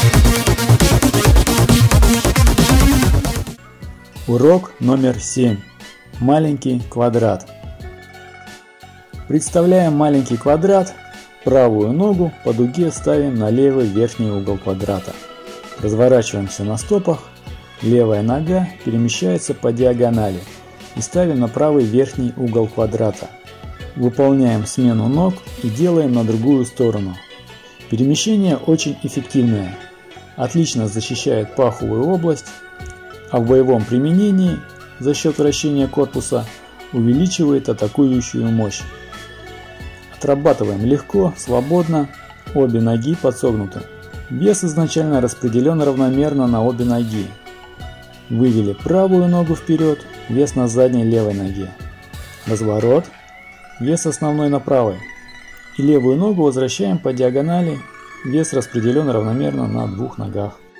Урок номер 7. Маленький квадрат. Представляем маленький квадрат. Правую ногу по дуге ставим на левый верхний угол квадрата. Разворачиваемся на стопах. Левая нога перемещается по диагонали и ставим на правый верхний угол квадрата. Выполняем смену ног и делаем на другую сторону. Перемещение очень эффективное. Отлично защищает паховую область, а в боевом применении за счет вращения корпуса увеличивает атакующую мощь. Отрабатываем легко, свободно, обе ноги подсогнуты. Вес изначально распределен равномерно на обе ноги. Вывели правую ногу вперед, вес на задней левой ноге. Разворот, вес основной на правой. И левую ногу возвращаем по диагонали, вес распределен равномерно на двух ногах.